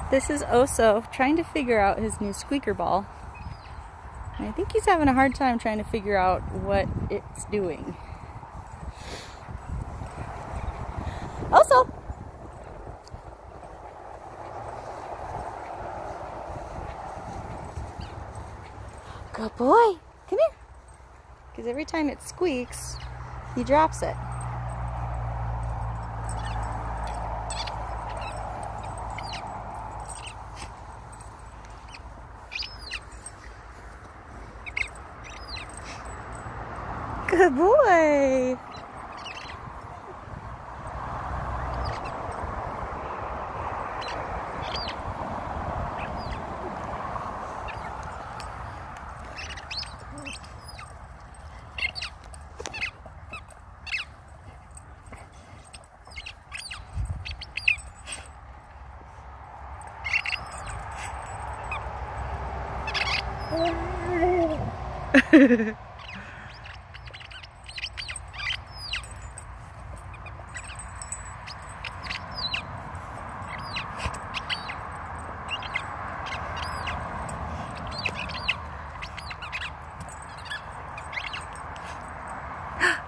This is Oso trying to figure out his new squeaker ball. And I think he's having a hard time trying to figure out what it's doing. Oso! Good boy! Come here! Because every time it squeaks, he drops it. Good boy!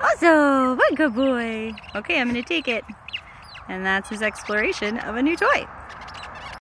Awesome! What a good boy! Okay, I'm gonna take it. And that's his exploration of a new toy.